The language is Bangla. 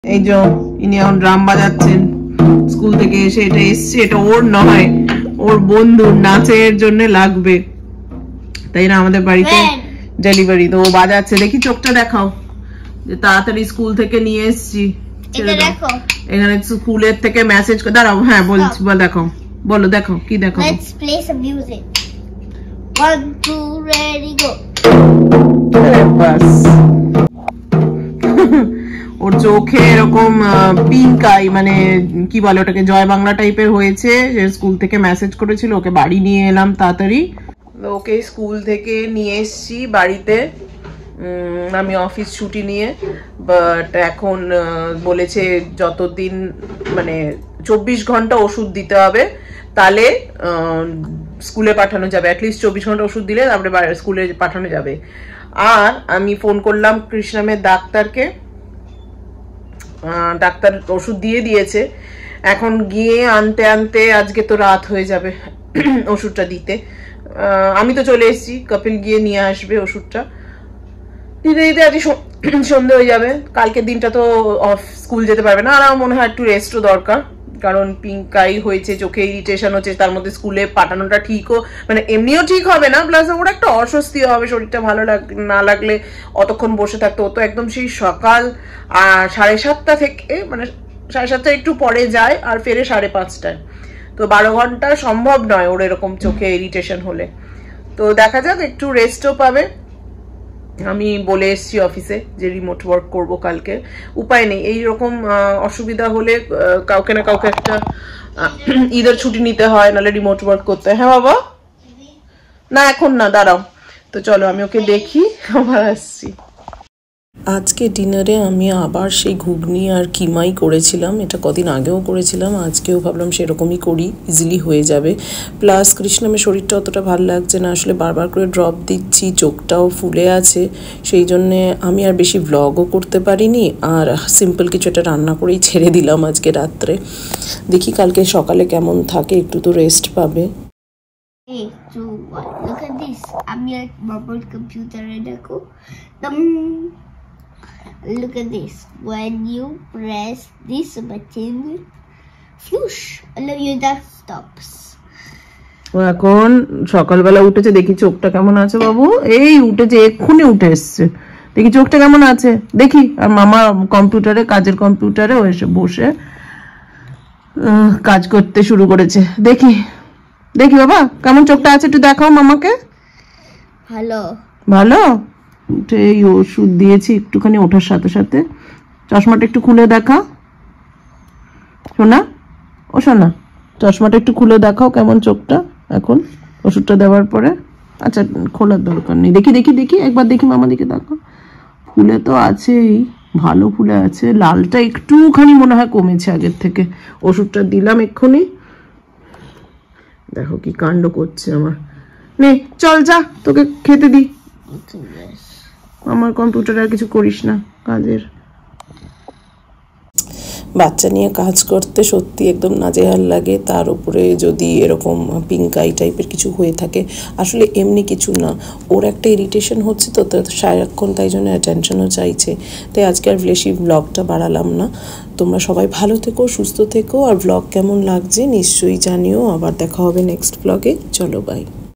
এই যে ইনি এখন ড্রাম বাজাচ্ছেন স্কুল থেকে এসে। এটা এসছে, এটা ওর নয়, ওর বন্ধু নাচের জন্য লাগবে, তাই না? আমাদের বাড়িতে ডেলিভারি, তো ও বাজাচ্ছে। দেখি চোখটা দেখাও যে তাড়াতাড়ি স্কুল থেকে নিয়ে এসছি। এখানে স্কুলের থেকে মেসেজ করে দাঁড়াও। হ্যাঁ বলছি, দেখো, বলো, দেখো কি দেখো। Let's play some music. 1 2 ready go. বাস ওর চোখে এরকম পিঙ্ক আই, মানে কি বলে ওটাকে, জয় বাংলা টাইপের হয়েছে। স্কুল থেকে মেসেজ করেছিল, ওকে বাড়ি নিয়ে এলাম তাড়াতাড়ি। ওকে স্কুল থেকে নিয়ে এসছি বাড়িতে, আমি অফিস ছুটি নিয়ে। বাট এখন বলেছে যতদিন মানে 24 ঘন্টা ওষুধ দিতে হবে, তাহলে স্কুলে পাঠানো যাবে। অ্যাটলিস্ট 24 ঘন্টা ওষুধ দিলে তারপরে স্কুলে পাঠানো যাবে। আর আমি ফোন করলাম কৃষ্ণামের ডাক্তারকে, ডাক্তার ওষুধ দিয়ে দিয়েছে। এখন গিয়ে আনতে আনতে আজকে তো রাত হয়ে যাবে ওষুধটা দিতে। আমি তো চলে এসেছি, কপিল গিয়ে নিয়ে আসবে ওষুধটা। দিতে দিতে আজকে সন্ধ্যে হয়ে যাবে। কালকের দিনটা তো স্কুল যেতে পারবে না। আর আমার মনে হয় একটু রেস্টও দরকার, কারণ পিঙ্ক আই হয়েছে, চোখে ইরিটেশন হচ্ছে, তার মধ্যে স্কুলে পাঠানোটা ঠিকও মানে এমনিও ঠিক হবে না, প্লাস ওর একটা অস্বস্তি হবে, শরীরটা ভালো না লাগলে অতক্ষণ বসে থাকতো। ও তো একদম সেই সকাল 7:30 থেকে, মানে 7:30 একটু পরে যায় আর ফেরে 5:30টায়। তো 12 ঘন্টা সম্ভব নয় ওর এরকম চোখে ইরিটেশন হলে। তো দেখা যাক, একটু রেস্টও পাবে। আমি বলে এসছি অফিসে যে রিমোট ওয়ার্ক করব কালকে। উপায় নেই, এইরকম অসুবিধা হলে কাউকে না কাউকে একটা ঈদের ছুটি নিতে হয়, নাহলে রিমোট ওয়ার্ক করতে হয়। হ্যাঁ বাবা, না এখন না, দাঁড়াও। তো চলো আমি ওকে দেখি, আবার আসছি। আজকে ডিনারে আমি আবার সেই ঘুগনি আর কিমাই করেছিলাম। এটা কদিন আগেও করেছিলাম, আজকেও ভাবলাম সেরকমই করি, ইজিলি হয়ে যাবে। প্লাস কৃষ্ণামের শরীরটা অতটা ভালো লাগছে না, আসলে বারবার করে ড্রপ দিচ্ছি, চোখটাও ফুলে আছে, সেই জন্যে আমি আর বেশি ভ্লগও করতে পারিনি। আর সিম্পল কিছু একটা রান্না করেই ছেড়ে দিলাম আজকে রাত্রে। দেখি কালকে সকালে কেমন থাকে, একটু তো রেস্ট পাবে। Hey, so what? Look at this. I'm your mobile computer দেখো। Look at this. When you press this button, flush, all of your dust stops. ও এখন সকালবেলা উঠেছে, দেখি চোখটা কেমন আছে বাবু। এই উঠেছে, এক্ষুনি উঠে এসছে, দেখি চোখটা কেমন আছে দেখি। আর মামা কম্পিউটারে, কাজের কম্পিউটারে ও এসে বসে কাজ করতে শুরু করেছে। দেখি দেখি বাবা কেমন চোখটা আছে, একটু দেখাও মামাকে। ভালো ভালো উঠে, এই ওষুধ দিয়েছি একটুখানি ওঠার সাথে সাথে। চশমাটা একটু খুলে দেখা সোনা, ও সোনা, চশমাটা একটু খুলে দেখাও কেমন চোখটা এখন ওষুধটা দেওয়ার পরে। আচ্ছা খোলার দরকার নেই, দেখি দেখি দেখি একবার দেখি মামা দিকে দেখো। ফুলে তো আছেই, ভালো ফুলে আছে। লালটা একটুখানি মনে হয় কমেছে আগের থেকে, ওষুধটা দিলাম এক্ষুনি। দেখো কি কাণ্ড করছে আমার। নে চল যা, তোকে খেতে দি। আমার কম্পিউটারে আর কিছু করিস না কাজের। বাচ্চা নিয়ে কাজ করতে সত্যি একদম নাজেহাল লাগে, তার উপরে যদি এরকম পিঙ্ক আই টাইপের কিছু হয়ে থাকে। আসলে এমনি কিছু না, ওর একটা ইরিটেশন হচ্ছে তো সারাক্ষণ, তাই জন্য অ্যাটেনশনও চাইছে। তাই আজকে আর বেশি ব্লগটা বাড়ালাম না। তোমরা সবাই ভালো থেকো, সুস্থ থেকো, আর ব্লগ কেমন লাগছে নিশ্চয়ই জানিও। আবার দেখা হবে নেক্সট ব্লগে। চলো বাই।